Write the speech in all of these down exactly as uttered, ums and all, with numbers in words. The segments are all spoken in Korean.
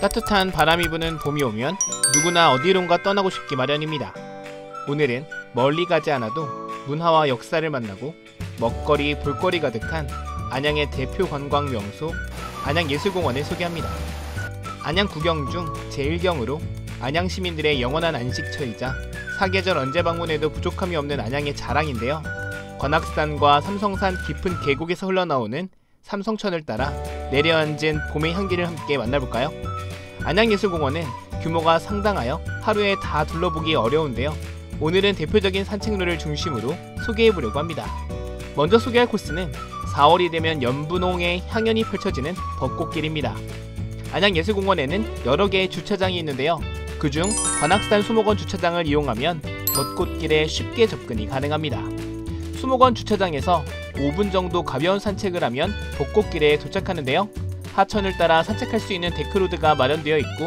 따뜻한 바람이 부는 봄이 오면 누구나 어디론가 떠나고 싶기 마련입니다. 오늘은 멀리 가지 않아도 문화와 역사를 만나고 먹거리, 볼거리 가득한 안양의 대표 관광 명소 안양예술공원을 소개합니다. 안양 구경 중 제일 경으로 안양 시민들의 영원한 안식처이자 사계절 언제 방문해도 부족함이 없는 안양의 자랑인데요. 관악산과 삼성산 깊은 계곡에서 흘러나오는 삼성천을 따라 내려앉은 봄의 향기를 함께 만나볼까요? 안양예술공원은 규모가 상당하여 하루에 다 둘러보기 어려운데요. 오늘은 대표적인 산책로를 중심으로 소개해보려고 합니다. 먼저 소개할 코스는 사월이 되면 연분홍의 향연이 펼쳐지는 벚꽃길입니다. 안양예술공원에는 여러 개의 주차장이 있는데요. 그중 관악산 수목원 주차장을 이용하면 벚꽃길에 쉽게 접근이 가능합니다. 수목원 주차장에서 오 분 정도 가벼운 산책을 하면 벚꽃길에 도착하는데요. 하천을 따라 산책할 수 있는 데크로드가 마련되어 있고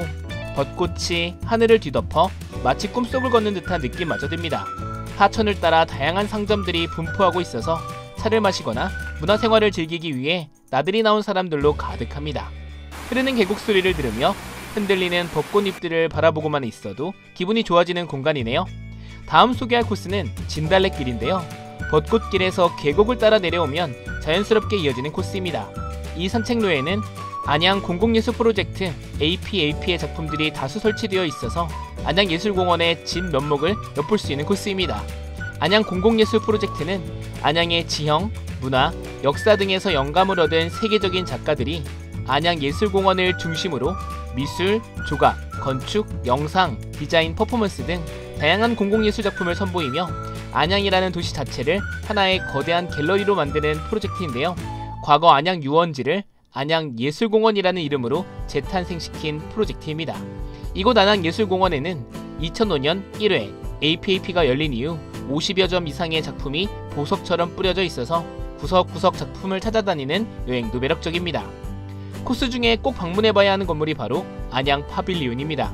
벚꽃이 하늘을 뒤덮어 마치 꿈속을 걷는 듯한 느낌마저 듭니다. 하천을 따라 다양한 상점들이 분포하고 있어서 차를 마시거나 문화생활을 즐기기 위해 나들이 나온 사람들로 가득합니다. 흐르는 계곡 소리를 들으며 흔들리는 벚꽃잎들을 바라보고만 있어도 기분이 좋아지는 공간이네요. 다음 소개할 코스는 진달래길인데요. 벚꽃길에서 계곡을 따라 내려오면 자연스럽게 이어지는 코스입니다. 이 산책로에는 안양 공공예술 프로젝트 에이피에이피의 작품들이 다수 설치되어 있어서 안양예술공원의 진 면목을 엿볼 수 있는 코스입니다. 안양 공공예술 프로젝트는 안양의 지형, 문화, 역사 등에서 영감을 얻은 세계적인 작가들이 안양예술공원을 중심으로 미술, 조각, 건축, 영상, 디자인, 퍼포먼스 등 다양한 공공예술 작품을 선보이며 안양이라는 도시 자체를 하나의 거대한 갤러리로 만드는 프로젝트인데요. 과거 안양 유원지를 안양예술공원이라는 이름으로 재탄생시킨 프로젝트입니다. 이곳 안양예술공원에는 이천오 년 일 회 에이피에이피가 열린 이후 오십여 점 이상의 작품이 보석처럼 뿌려져 있어서 구석구석 작품을 찾아다니는 여행도 매력적입니다. 코스 중에 꼭 방문해봐야 하는 건물이 바로 안양 파빌리온입니다.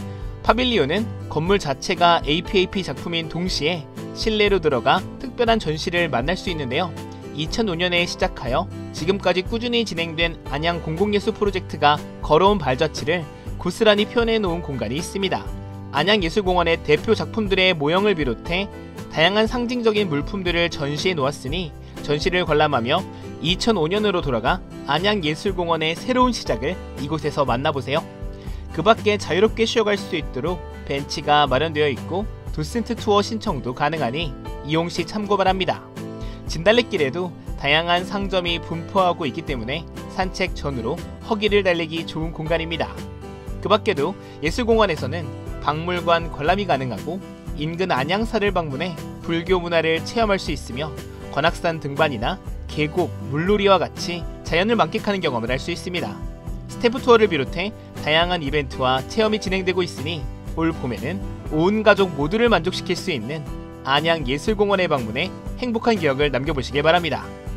파빌리온은 건물 자체가 에이피에이피 작품인 동시에 실내로 들어가 특별한 전시를 만날 수 있는데요. 이천오 년에 시작하여 지금까지 꾸준히 진행된 안양 공공예술 프로젝트가 걸어온 발자취를 고스란히 표현해 놓은 공간이 있습니다. 안양예술공원의 대표 작품들의 모형을 비롯해 다양한 상징적인 물품들을 전시해 놓았으니 전시를 관람하며 이천오 년으로 돌아가 안양예술공원의 새로운 시작을 이곳에서 만나보세요. 그 밖에 자유롭게 쉬어갈 수 있도록 벤치가 마련되어 있고 도슨트 투어 신청도 가능하니 이용시 참고 바랍니다. 진달래길에도 다양한 상점이 분포하고 있기 때문에 산책 전후로 허기를 달래기 좋은 공간입니다. 그 밖에도 예술공원에서는 박물관 관람이 가능하고 인근 안양사를 방문해 불교 문화를 체험할 수 있으며 관악산 등반이나 계곡, 물놀이와 같이 자연을 만끽하는 경험을 할 수 있습니다. 스태프 투어를 비롯해 다양한 이벤트와 체험이 진행되고 있으니 올 봄에는 온 가족 모두를 만족시킬 수 있는 안양예술공원에 방문해 행복한 기억을 남겨보시길 바랍니다.